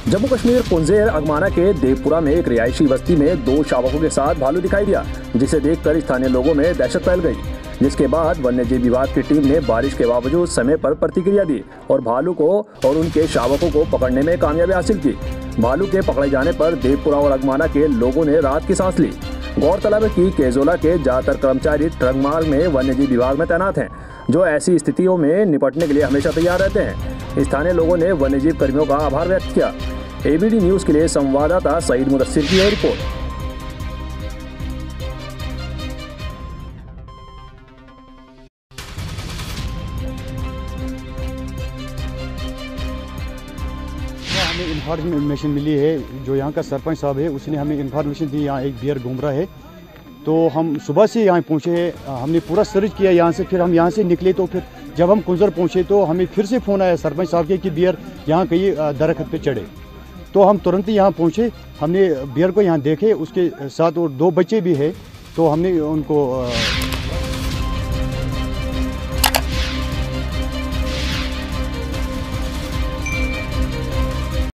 जम्मू कश्मीर पुंजेर अगमाना के देवपुरा में एक रिहायशी बस्ती में 2 शावकों के साथ भालू दिखाई दिया, जिसे देखकर स्थानीय लोगों में दहशत फैल गई। जिसके बाद वन्यजीव विभाग की टीम ने बारिश के बावजूद समय पर प्रतिक्रिया दी और भालू को और उनके शावकों को पकड़ने में कामयाबी हासिल की। भालू के पकड़े जाने पर देवपुरा और अगमाना के लोगों ने राहत की सांस ली। गौरतलब है कि केजोला के ज्यादातर कर्मचारी ट्रक मार्ग में वन्यजीव विभाग में तैनात हैं, जो ऐसी स्थितियों में निपटने के लिए हमेशा तैयार रहते हैं। स्थानीय लोगों ने वन्यजीव कर्मियों का आभार व्यक्त किया। एबीडी न्यूज के लिए संवाददाता सईद मुदस्सिर की रिपोर्ट। हमें इन्फॉर्मेशन मिली है, जो यहाँ का सरपंच साहब है उसने हमें इन्फॉर्मेशन दी, यहाँ एक बियर घूम रहा है। तो हम सुबह से यहाँ पहुँचे, हमने पूरा सर्च किया यहाँ से। फिर हम यहाँ से निकले तो फिर जब हम कुंजर पहुँचे तो हमें फिर से फ़ोन आया सरपंच साहब के कि बियर यहाँ कहीं दरख्त पे चढ़े। तो हम तुरंत यहाँ पहुँचे, हमने बियर को यहाँ देखे, उसके साथ और 2 बच्चे भी है। तो हमने उनको